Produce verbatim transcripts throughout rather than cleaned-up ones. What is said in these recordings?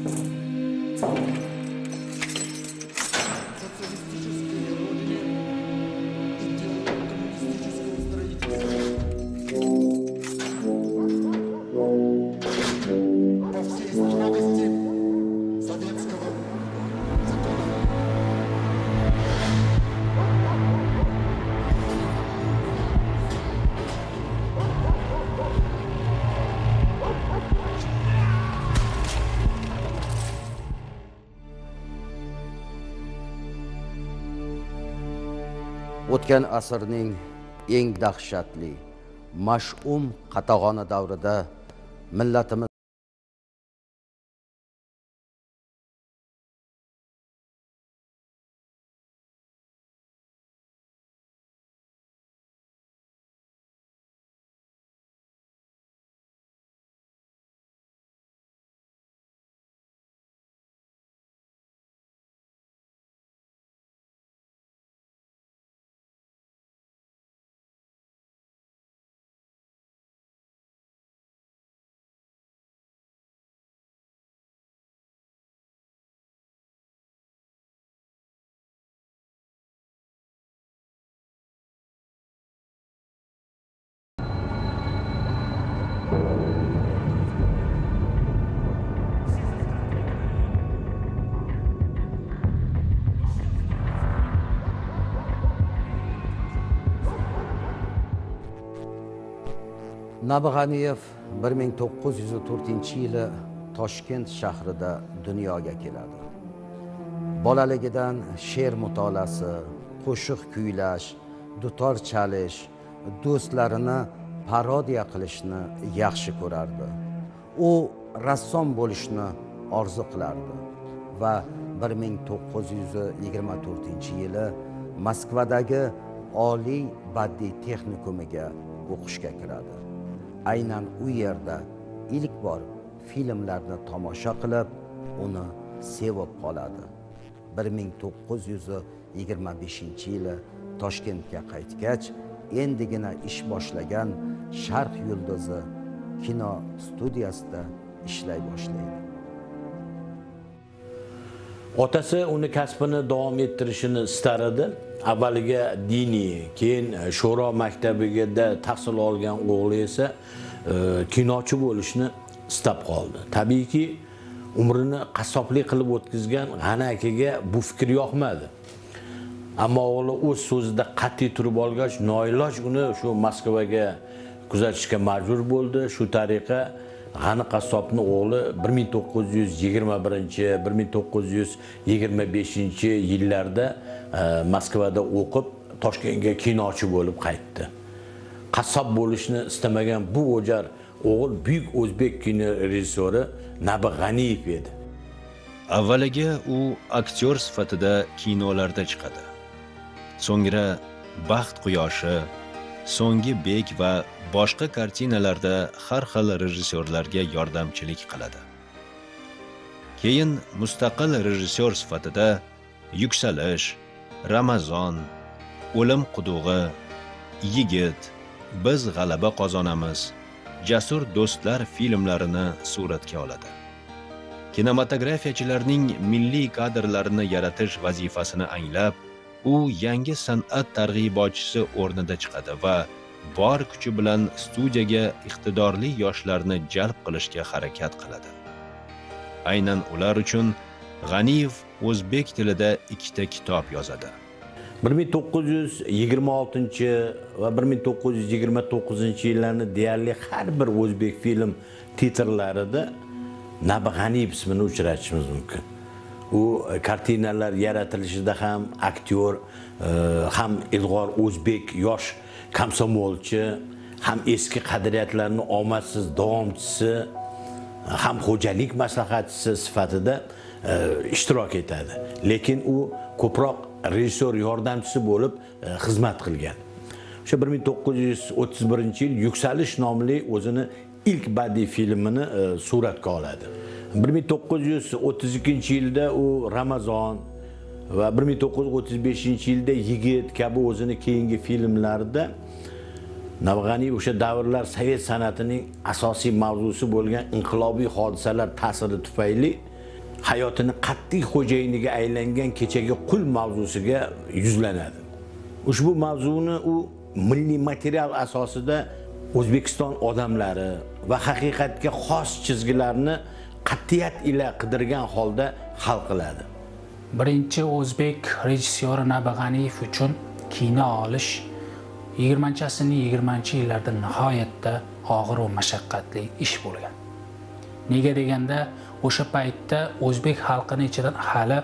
O'tgan asrning eng dahshatli, mash'um qatag'oni davrida millatimiz Nabg'aniyev bir ming to'qqiz yuz to'rtinchi yili Toshkent shahrida dunyoga keladi. Bolaligidan she'r mutolasi, qo'shiq kuylash, dutor chalish, do'stlarini parodiya qilishni yaxshi ko'rardi. U rassom bo'lishni orzu qilardi va bir ming to'qqiz yuz yigirma to'rtinchi yili Moskvadagi Oliy badiiy texnikumiga o'qishga kiradi. Aynan u yerda ilk bor filmlarni tomosha qilib, uni sevib qoladi. bir ming to'qqiz yuz yigirma beshinchi yili Toshkentga qaytgach, endigina ish boshlagan Sharq yulduzi kino studiyasida ishlay boshlaydi. Otasi uni kasbini davom ettirishini istar edi. Avvaliga diniy, keyin Sho'ro maktabiga tahsil olgan o'g'li esa kinochi bo'lishni istab qoldi. Tabiiyki, umrini qassoblik qilib o'tkazgan G'ani akaga bu fikr yoqmadi. Ammo o'g'li o'z so'zida qat'iy turib olgach, noiloj uni shu Moskvaga kuzatishga majbur bo'ldi. Shu tariqa G'ani qassobni o'g'li bir ming to'qqiz yuz yigirma birinchi bir ming to'qqiz yuz yigirma beshinchi yillarda Moskvada o'qib, Toshkentga kinochi bo'lib qaytdi. Qassob bo'lishni istamagan bu o'jar o'g'il buyuk o'zbek kino rejissyori Nabg'aniyev edi. Avvaliga u aktyor sifatida kinolarda chiqadi. So'ngra Baxt quyoshi, So'nggi bek va boshqa kartinalarda har xil rejissyorlarga yordamchilik qiladi. Keyin mustaqil rejissyor sifatida Yuksalish, Ramazon, O'lim qudug'i, Yigit, Biz g'alaba qozonamiz, Jasur do'stlar filmlarini suratga oladi. Kinematografiyachilarning milliy kadrlarini yaratish vazifasini anglab, u yangi san'at targ'ibotchisi o'rnida chiqadi va bor kuchi bilan studiyaga iqtidorli yoshlarni jalb qilishga harakat qiladi. Aynan ular uchun G'aniyev o'zbek tilida ikkita kitob yozadi. bir ming to'qqiz yuz yigirma oltinchi va bir ming to'qqiz yuz yigirma to'qqizinchi yillarni deyarli har bir o'zbek film titrlarida Nabg'aniyev ismini uchratishimiz mumkin. U kartinalar yaratilishida ham aktyor, ham ilg'or o'zbek yosh komsomolchi, ham eski qadriyatlarni omadsiz davomchisi, ham xo'jalik maslahatchisi sifatida ishtirok etadi. Lekin u ko'proq rejissyor yordamchisi bo'lib xizmat qilgan. O'sha bir ming to'qqiz yuz o'ttiz birinchi yil Yuksalish nomli o'zini ilk badiiy filmini suratga oladi. bir ming to'qqiz yuz o'ttiz ikkinchi yilda u Ramazon va bir ming to'qqiz yuz o'ttiz beshinchi yilda Yigit kabi o'zini keyingi filmlarida Nabg'aniyev o'sha davrlar sovet san'atining asosiy mavzusi bo'lgan inqilobiy hodisalar ta'siri tufayli hayotini qat'iy xo'jayiniga aylangan kechagi qul mavzusiga yuzlanadi. Ushbu mavzuni u milliy material asosida O'zbekiston odamlari va haqiqatga xos chizgilarni qat'iyat ila qidirgan holda hal qiladi. Birinchi o'zbek rejissyori Nabag'aniyev uchun kino olish yigirmanchi asrning yigirmanchi yillarida nihoyatda og'ir va mashaqqatli ish bo'lgan. Nega deganda, o'sha paytda o'zbek xalqining ichidan hali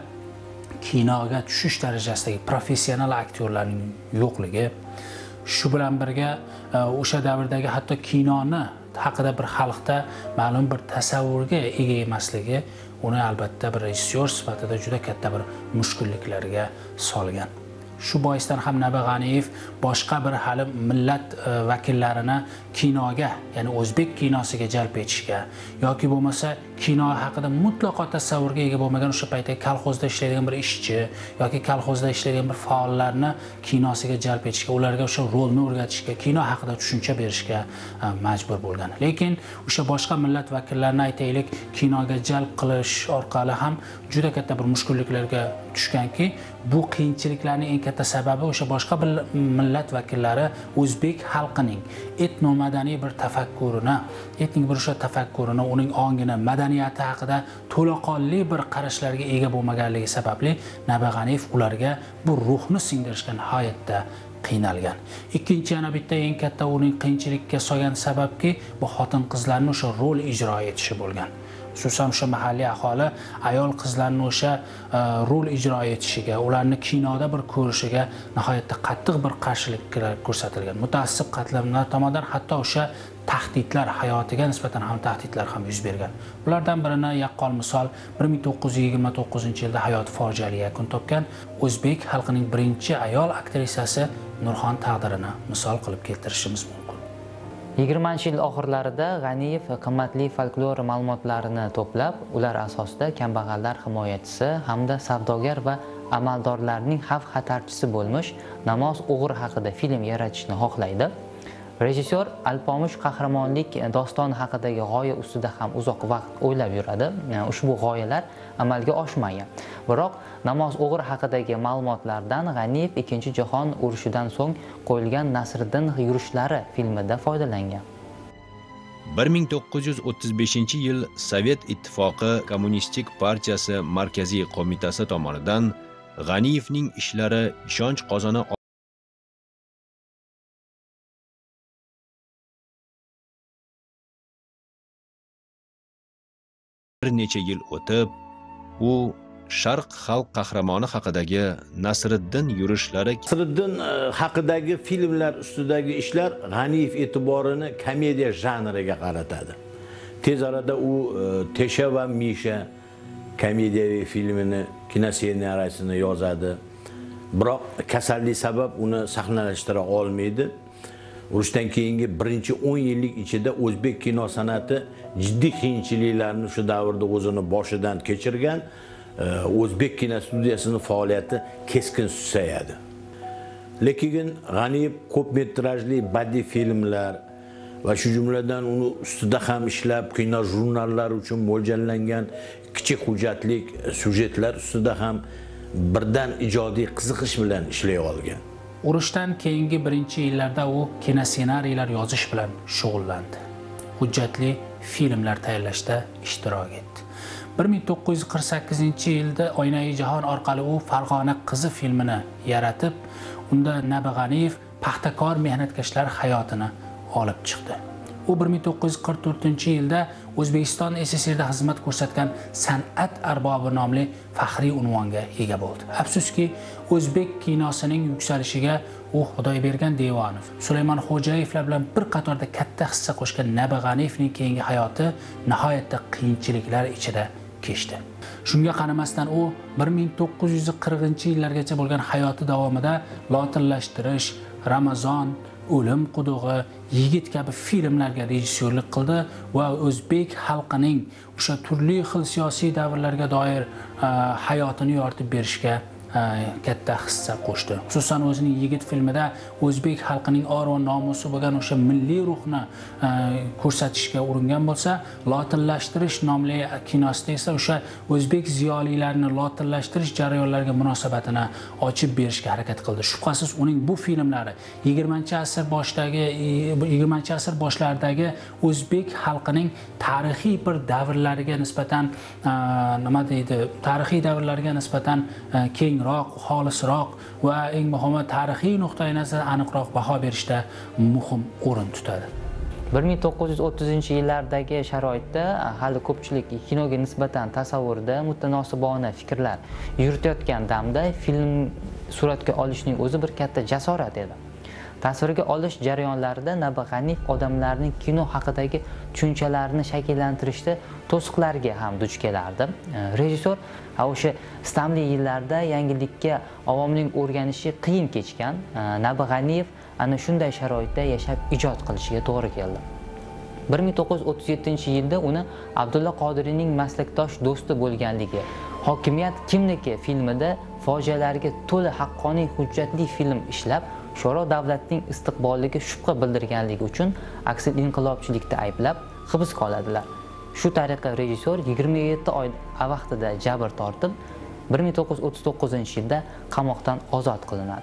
kinoga tushish darajasidagi professional aktyorlarning yo'qligi, shu bilan birga o'sha davrdagi hatto kinoni haqida bir xalqda ma'lum bir tasavvurga ega emasligi uni albatta bir rejissyor sifatida juda katta bir mushkulliklarga solgan. Shu boisdan ham Nabag'aniyev boshqa bir hali millat vakillarini kinoga, ya'ni o'zbek kinosiga jalb etishga yoki bo'lmasa kino haqida mutlaqo tasavvurga ega bo'lmagan o'sha paytda kolxozda ishlaydigan bir ishchi yoki kolxozda ishlaydigan bir faollarni kinosiga jalb etishga, ularga o'sha rolni o'rgatishga, kino haqida tushuncha berishga majbur bo'lgan. Lekin o'sha boshqa millat vakillarini aytaylik, kinoga jalb qilish orqali ham juda katta bir mushkulliklarga tushganki, bu qiyinchiliklarning eng katta sababi o'sha boshqa bir millat vakillari o'zbek xalqining etnomadaniy bir tafakkurini, etnik bir o'sha tafakkurini, uning ongini, madaniyati haqida to'laqonli bir qarashlarga ega bo'lmaganligi sababli Nabag'aniyev ularga bu ruhni singdirishga nihoyatda qiynalgan. Ikkinchi yana bitta eng katta uning qiyinchilikka solgan sababki, bu xotin-qizlarni o'sha rol ijro etishi bo'lgan. Xususan o'sha mahalliy aholi ayol qizlarni o'sha rol ijro etishiga, ularni kinoda bir ko'rishiga nihoyatda qattiq bir qarshiliklar ko'rsatilgan. Mutaassib qatlamlar tomonidan hatto o'sha tahdidlar, hayotiga nisbatan ham tahdidlar ham yuz bergan. Ulardan birini yaqqol misol bir ming to'qqiz yuz yigirma to'qqizinchi yilda hayoti fojiali yakun topgan o'zbek xalqining birinchi ayol aktrisasi Nurxon taqdirini misol qilib keltirishimiz mumkin. yigirmanchi yil oxirlarida G'aniyev qimmatli folklor ma'lumotlarini to'plab, ular asosida kambag'allar himoyachisi hamda savdogar va amaldorlarning xavf-xatarchisi bo'lmish Namoz o'g'ri haqida film yaratishni xohlaydi. Rejissyor Alpomish qahramonlik dostoni haqidagi g'oya ustida ham uzoq vaqt o'ylab yuradi. Ushbu g'oyalar amalga oshmagan. Biroq Namoz o'g'ri haqidagi ma'lumotlardan G'aniyev Ikkinchi jahon urushidan so'ng qo'yilgan Nasriddin yurishlari filmida foydalangan. bir ming to'qqiz yuz o'ttiz beshinchi yil Sovet Ittifoqi Kommunistik partiyasi Markaziy qo'mitasi tomonidan G'aniyevning ishlari ishonch qozona bir necha yil o'tib, u Sharq xalq qahramoni haqidagi Nasriddin yurishlari Nasriddin haqidagi filmlar ustidagi ishlar G'aniyev e'tiborini komediya janriga qaratadi. Tez arada u Tesha va Misha komediyaviy filmini, kinossenariyasini yozadi. Biroq kasallik sabab uni sahnalashtira olmaydi. Urushdan keyingi birinchi o'n yillik ichida o'zbek kino san'ati jiddiy qiyinchiliklarni shu davrda o'zini boshidan kechirgan. O'zbek kino studiyasining faoliyati keskin susayadi. Lekin G'aniyev ko'p metrajli badiiy filmlar va shu jumladan uni ustida ham ishlab, kino jurnallari uchun mo'ljallangan kichik hujjatlik syujetlar ustida ham birdan ijodiy qiziqish bilan ishlay olgan. Urushdan keyingi birinchi yillarda u kinossenariylar yozish bilan shug'ullandi. Hujjatli filmlar tayyorlashda ishtirok etdi. bir ming to'qqiz yuz qirq sakkizinchi yilda Oynai jahon orqali u Farg'ona qizi filmini yaratib, unda Nabag'aniyev paxtakor mehnatkashlar hayotini olib chiqdi. U bir ming to'qqiz yuz qirq to'rtinchi yilda O'zbekiston S S R da xizmat ko'rsatgan san'at arbobi nomli faxriy unvonga ega bo'ldi. Afsuski, o'zbek kinosining yuksalishiga u Xudoybergan Devonov, Sulaymon Xo'jayevlar bilan bir qatorda katta hissa qo'shgan Nabag'aniyevning keyingi hayoti nihoyatda qiyinchiliklar ichida kechdi. Shunga qaramasdan u bir ming to'qqiz yuz qirqinchi yillargacha bo'lgan hayoti davomida Lotinlashtirish, Ramazon, O'lim qudug'i, Yigit kabi filmlarga rejissyorlik qildi va o'zbek xalqining o'sha turli xil siyosiy davrlarga doir hayotini yoritib berishga katta hissa qo'shdi. Xususan o'zining Yigit filmida o'zbek xalqining or va nomusi bo'lgan o'sha milliy ruhni ko'rsatishga uringan bo'lsa, lotinlashtirish nomli kinosida esa o'sha o'zbek ziyolilarini lotinlashtirish jarayonlariga munosabatini ochib berishga harakat qildi. Shubhasiz uning bu filmlari yigirmanchi asr boshidagi yigirmanchi asr boshlaridagi o'zbek xalqining tarixiy bir davrlariga nisbatan nima deydi, tarixiy davrlarga nisbatan kengroq, xolisroq va eng muhimi tarixiy nuqtai nazar aniqroq baho berishda muhim o'rin tutadi. bir ming to'qqiz yuz o'ttizinchi yillardagi sharoitda hali ko'pchilik kinoga nisbatan tasavvurda mutanosibona fikrlar yuritayotgan damda film suratga olishning o'zi bir katta jasorat edi. Tasvirga olish jarayonlarida Nabag'aniyev odamlarning kino haqidagi tushunchalarini shakllantirishda to'siqlarga ham duch kelardi. Rejissor o'sha istamli yillarda yangilikka avomning o'rganishi qiyin kechgan Nabag'aniyev ana shunday sharoitda yashab ijod qilishiga to'g'ri keldi. bir ming to'qqiz yuz o'ttiz yettinchi yilda uni Abdulla Qodiriyning maslakdosh do'sti bo'lganligi, Hokimiyat kimniki filmida fojialarga to'la haqqoniy hujjatli film ishlab, Sho'ro davlatining istiqboliga shubha bildirganligi uchun aksil inqilobchilikda ayblab hibsga oladilar. Shu tariqa rejissor yigirma yetti oy vaqtida jabr tortib, bir ming to'qqiz yuz o'ttiz to'qqizinchi yilda qamoqdan ozod qilinadi.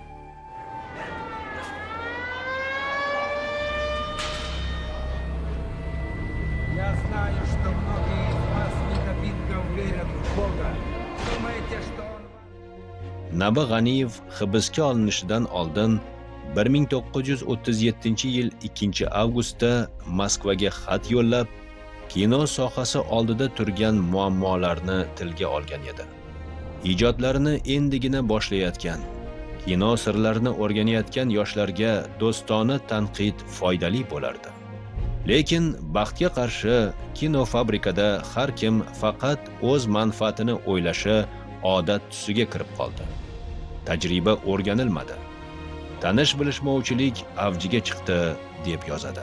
Я знаю, что многие из вас недобитно верят в Бога. Думаете, что Он... Nabag'aniyev hibsga olinishidan oldin bir ming to'qqiz yuz o'ttiz yettinchi yil ikkinchi avgustda Moskvaga xat yo'llab, kino sohasi oldida turgan muammolarni tilga olgan edi. Ijodlarini endigina boshlayotgan, kino sirlarini o'rganayotgan yoshlarga do'stona tanqid foydali bo'lardi. Lekin baxtga qarshi kino fabrikada har kim faqat o'z manfaatini o'ylashi odat tusiga kirib qoldi. Tajriba o'rganilmadi. Tanish-bilishmovchilik avjiga chiqdi deb yozadi.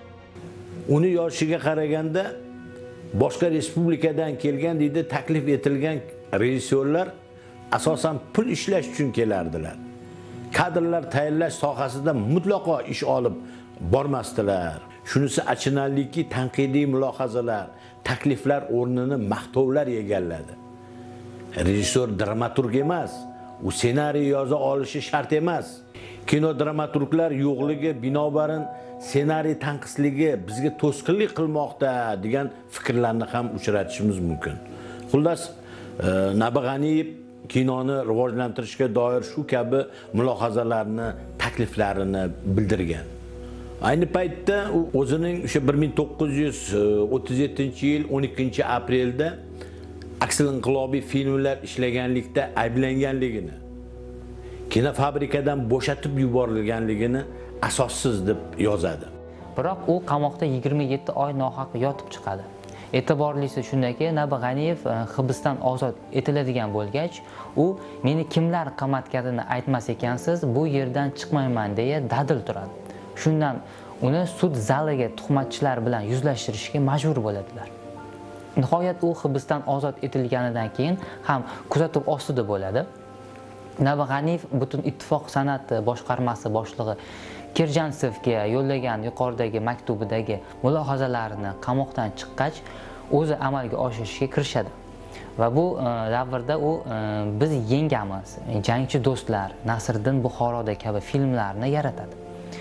Uni yoshiga qaraganda boshqa respublikadan kelgan deydi, taklif etilgan rejissyorlar asosan pul ishlash uchun kelardilar. Kadrlar tayyorlash sohasida mutlaqo ish olib bormasdilar. Shunisi achinarliki, tanqidiy mulohazalar, takliflar o'rnini maqtovlar egalladi. Rejissor dramaturg emas, u ssenariy yoza olishi shart emas. Kino dramaturglar yo'qligi binobarin ssenariy tanqisligi bizga to'sqinlik qilmoqda degan fikrlarni ham uchratishimiz mumkin. Xullas, Nabag'aniyev kinoni rivojlantirishga doir shu kabi mulohazalarni, takliflarini bildirgan. Ayni paytda u o'zining o'sha bir ming to'qqiz yuz o'ttiz yettinchi yil o'n ikkinchi aprelda aksil inqilobiy filmlar ishlaganlikda ayblanganligini, kino fabrikadan bo'shatib yuborilganligini asossiz deb yozadi. Biroq u qamoqda yigirma yetti oy nohaq yotib chiqadi. E'tiborlisi shundaki, Nabag'aniyev hibsdan ozod etiladigan bo'lgach, u meni kimlar qamatganini aytmas ekansiz, bu yerdan chiqmayman deya dadil turadi. Shundan uni sud zaliga tuhmatchilar bilan yuzlashtirishga majbur bo'ladilar. Nihoyat u hibsdan ozod etilganidan keyin ham kuzatuv ostida bo'ladi. Nabag'aniyev butun ittifoq san'at boshqarmasi boshlig'i Kirjansevga yo'llagan yuqoridagi maktubidagi mulohazalarini qamoqdan chiqqach o'zi amalga oshirishga kirishadi. Va bu davrda u Biz yengamiz, Jangchi do'stlar, Nasriddin Buxoroda kabi filmlarni yaratadi.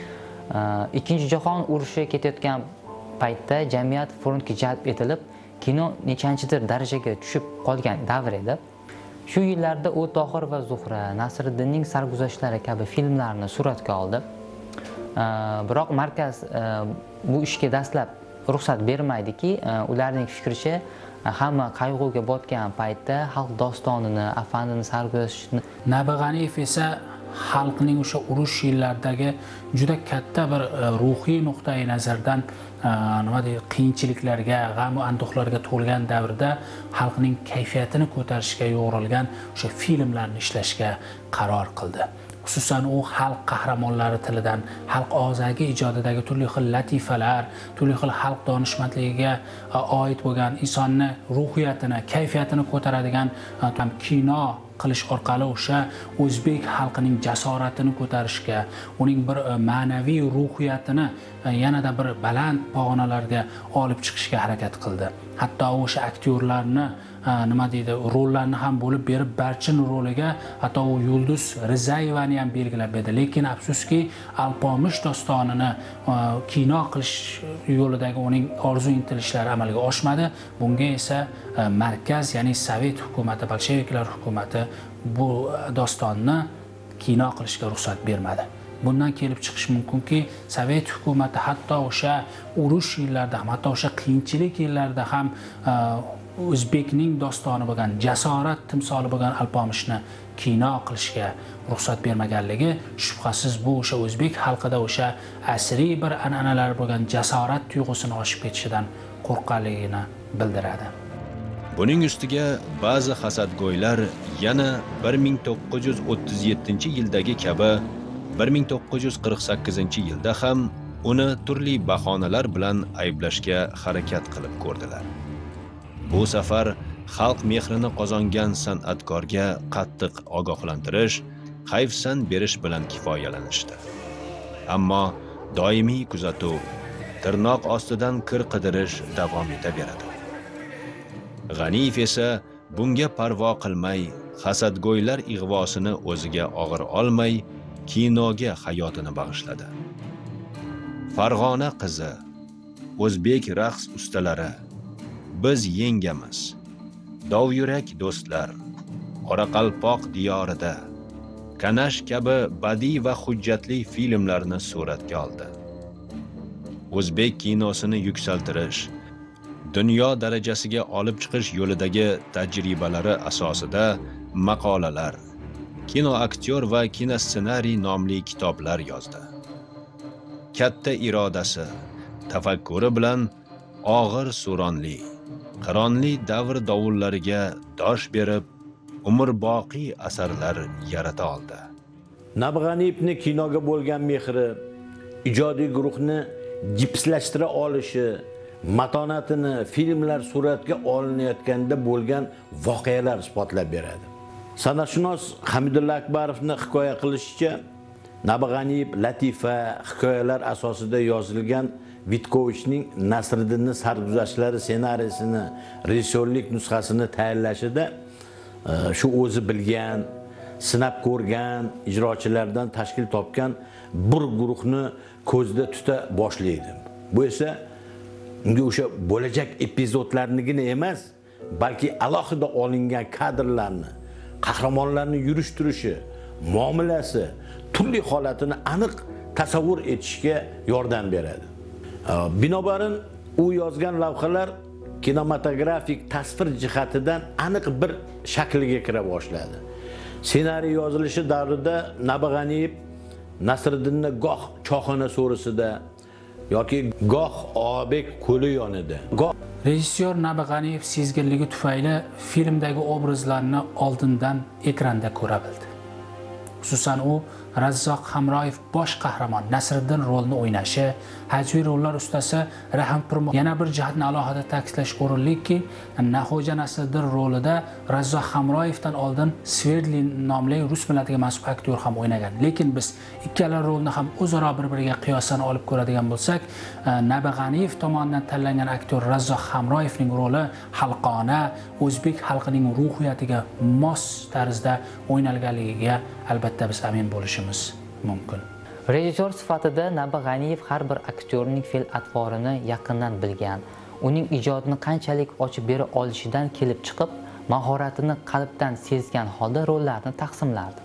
Ikkinchi jahon urushi ketayotgan paytda jamiyat frontga jalb etilib, kino nechanchidir darajaga tushib qolgan davr edi. Shu yillarda u Tohir va Zuhra, Nasriddinning sarguzashtlari kabi filmlarni suratga oldi. Biroq markaz bu ishga dastlab ruxsat bermaydiki, ularning fikricha hamma qayg'uga botgan paytda xalq dostonini, afandini sarguzashtini. Nabag'aniyev esa xalqning o'sha urush yillaridagi juda katta bir ruhiy nuqtai nazardan nima deydi, qiyinchiliklarga, g'am va anduhlarga to'lgan davrda xalqning kayfiyatini ko'tarishga yo'g'rilgan o'sha filmlarni ishlashga qaror qildi. Xususan u xalq qahramonlari tilidan, xalq og'zaki ijodidagi turli xil latifalar, turli xil xalq donishmandligiga oid bo'lgan insonni ruhiyatini, kayfiyatini ko'taradigan kino qilish orqali o'sha o'zbek xalqining jasoratini ko'tarishga, uning bir ma'naviy ruhiyatini yanada bir baland pog'onalarga olib chiqishga harakat qildi. Hatto o'sha aktyorlarni nima deydi, rollarni ham bo'lib berib, Barchin roliga hatto u Yulduz Rizayevani ham belgilab berdi. Lekin afsuski, Alpomish dostonini kino qilish yo'lidagi uning orzu intilishlari amalga oshmadi. Bunga esa markaz, ya'ni Sovet hukumati, bolsheviklar hukumati bu dostonni kino qilishga ruxsat bermadi. Bundan kelib chiqish mumkinki, Sovet hukumati hatto o'sha urush yillarida ham, hatto o'sha qiyinchilik yillarida ham o'zbekning dostoni bo'lgan, jasorat timsoli bo'lgan Alpomishni kino qilishga ruxsat bermaganligi shubhasiz bu o'sha o'zbek xalqida o'sha asriy bir an'analar bo'lgan jasorat tuyg'usini oshib ketishidan qo'rqqanligini bildiradi. Buning ustiga ba'zi hasadgo'ylar yana bir ming to'qqiz yuz o'ttiz yettinchi yildagi kabi bir ming to'qqiz yuz qirq sakkizinchi yilda ham uni turli bahonalar bilan ayblashga harakat qilib ko'rdilar. Bu safar xalq mehrini qozongan san'atkorga qattiq ogohlantirish, hayfsan berish bilan kifoyalanishdi. Ammo doimiy kuzatuv, tirnoq ostidan kir qidirish davom etaveradi. G'aniyev esa bunga parvo qilmay, hasadgo'ylar ig'vosini o'ziga og'ir olmay, kinoga hayotini bag'ishladi. Farg'ona qizi, o'zbek raqs ustalari, biz yengamiz, dovyurak do'stlar, Qoraqalpoq diyorida, Kanash kabi badiiy va hujjatli filmlarni suratga oldi. O'zbek kinosini yuksaltirish, dunyo darajasiga olib chiqish yo'lidagi tajribalari asosida maqolalar, kino aktyor va kino ssenariy nomli kitoblar yozdi. Katta irodasi, tafakkuri bilan og'ir suronli, qironli davr dovullariga dosh berib, umrboqiy asarlar yarata oldi. Nabg'aniyevning kinoga bo'lgan mehri, ijodiy guruhni jipslashtira olishi, matonatini filmlar suratga olinayotganda bo'lgan voqealar isbotlab beradi. San'atshunos Hamidulla Akbarovning hikoya qilishicha, Nabg'aniyev latifa hikoyalar asosida yozilgan Vitkovichning Nasriddinning sarguzashtlari ssenariysini, rejissyorlik nusxasini tayyorlashida shu o'zi bilgan, sinab ko'rgan ijrochilardan tashkil topgan bir guruhni ko'zda tuta boshlaydi. Bu esa unga o'sha bo'lajak epizodlarnigina emas, balki alohida olingan kadrlarni, qahramonlarni yurish turishi, muomalasi, turli holatini aniq tasavvur etishga yordam beradi. Binobarin u yozgan lavhalar kinematografik tasvir jihatidan aniq bir shakliga kira boshladi. Ssenariy yozilishi davrida Nabg'aniyev Nasriddinni goh choxona so'risida yoki goh Obek ko'li yonida, goh rejissyor Nabg'aniyev sezgirligi tufayli filmdagi obrazlarni oldindan ekranda ko'ra bildi. Xususan u Razzoq Hamroyev bosh qahramon Nasriddin rolini o'ynashi, hajviy rollar ustasi Rahim Pirmoq. Yana bir jihatni alohida ta'kidlash o'rinliki, Naxo'ja Nasriddin rolida Razzoq Hamroyevdan oldin Sverdli nomli rus millatiga mansub aktyor ham o'ynagan. Lekin biz ikkala rolni ham o'zaro bir-biriga qiyosdan olib ko'radigan bo'lsak, Nabg'aniyev tomonidan tanlangan aktyor Razzoq Hamroyevning roli xalqona, o'zbek xalqining ruhiyatiga mos tarzda o'ynalganligiga albatta biz amin bo'lishimiz mumkin. Rejissyor sifatida Nabg'aniyev har bir aktyorning fe'l-atvorini yaqindan bilgan, uning ijodini qanchalik ochib bera olishidan kelib chiqib, mahoratini qalbdan sezgan holda rollarni taqsimlardi.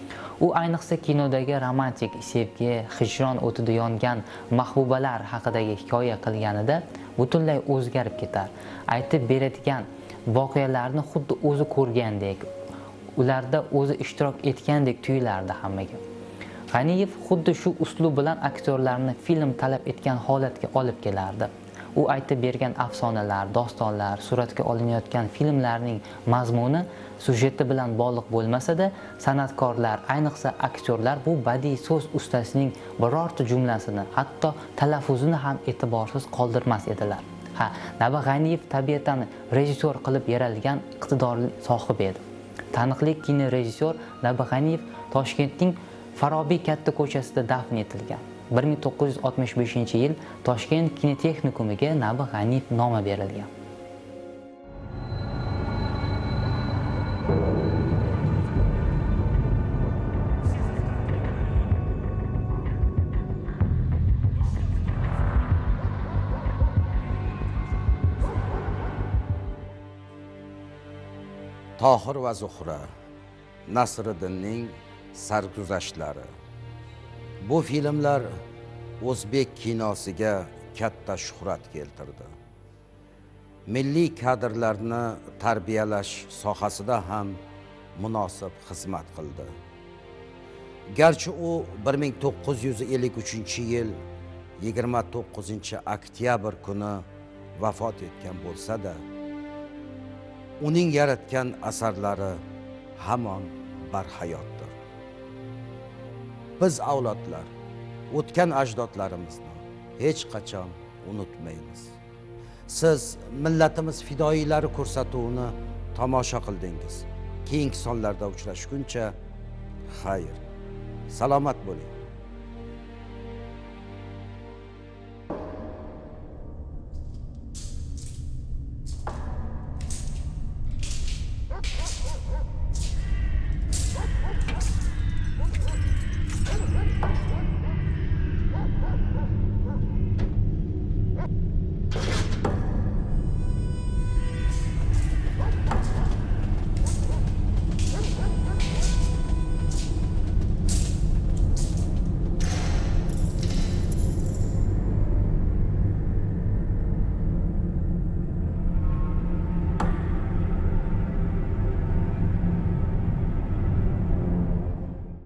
U ayniqsa kinodagi romantik sevgi, hijron o'tida yongan mahbubalar haqidagi hikoya qilganida butunlay o'zgarib ketar. Aytib beradigan voqealarni xuddi o'zi ko'rgandek, ularda o'zi ishtirok etgandek tuyulardi hammaga. G'aniyev xuddi shu uslub bilan aktyorlarni film talab etgan holatga olib kelardi. U aytib bergan afsonalar, dostonlar, suratga olinayotgan filmlarning mazmuni sujeti bilan bog'liq bo'lmasa-da, san'atkorlar, ayniqsa aktyorlar bu badiiy so'z ustasining birorta jumlasini, hatto talaffuzini ham e'tiborsiz qoldirmas edilar. Ha, Nabg'aniyev tabiatan rejissyor qilib yaralgan iqtidorli sohib edi. Taniqli kinorejissyor Nabig'aniyev Toshkentning Farobiy katta ko'chasida dafn etilgan. bir ming to'qqiz yuz oltmish beshinchi yil Toshkent kinotexnikumiga Nabig'aniyev nomi berilgan. Tohir va Zuhra, Nasriddinning sarguzashtlari. Bu filmlar o'zbek kinosiga katta shuhrat keltirdi. Milliy kadrlarni tarbiyalash sohasida ham munosib xizmat qildi. Garchi u bir ming to'qqiz yuz ellik uchinchi yil yigirma to'qqizinchi oktyabr kuni vafot etgan bo'lsa-da, uning yaratgan asarlari hamon barhayotdir. Biz avlodlar o'tgan ajdodlarimizni hech qachon unutmaymiz. Siz millatimiz fidoyilari ko'rsatuvini tomosha qildingiz. Keyingi sonlarda uchrashguncha xayr, salomat bo'ling.